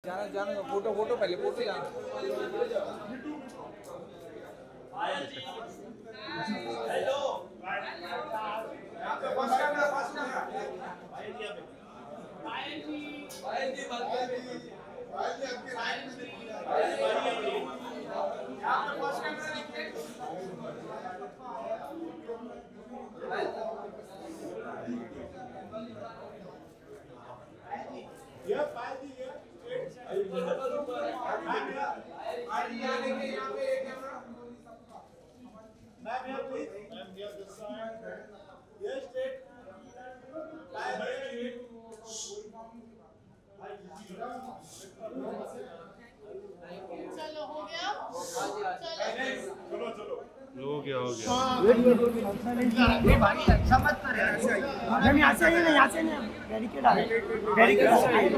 जाना जाना photo photo पहले फोटो जाना हेलो यहां पे फर्स्ट कैमरा पायल जी आपकी राइट में देखिए यहां पे फर्स्ट कैमरा देखिए ये पायल जी ये आईडी आने के यहां पे एक camera ma'am here please ma'am here this side ये स्ट्रेट पायल जी चलो हो गया चलो चलो हो गया ये भाई ऐसा मत कर यार मैम यहां से नहीं बैरिकेड आ बैरिकेड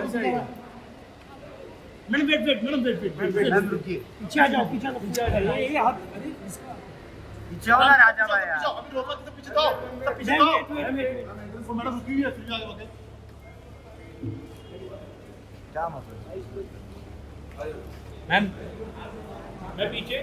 मैडम वेट मैम रुकिए पीछे आ जाओ ये हाथ पीछे आओ ना राजा भाई यार अभी रोको तो पीछे तो मैडम रुकिए फिर आगे ओके क्या मतलब मैम मैं पीछे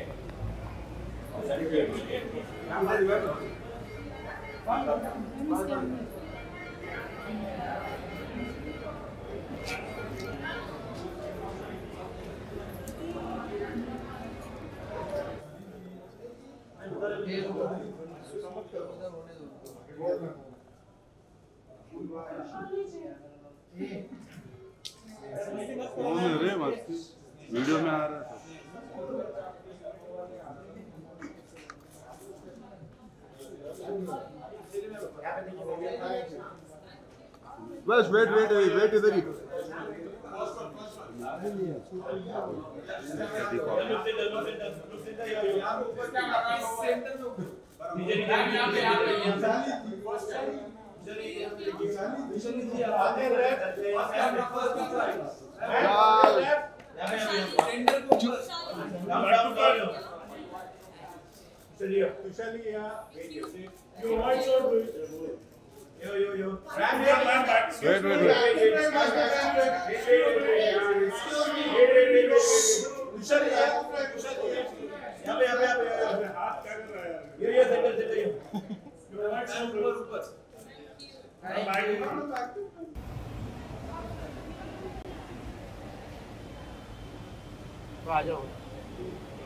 वीडियो में आ रहा था बस वेट इधर ही चलिए खुशहाली यहाँ you want to do it yo ram back wait खुशहाली यहाँ पे हाथ क्या कर रहा है ये centre you want to do ऊपर तो आ जाओ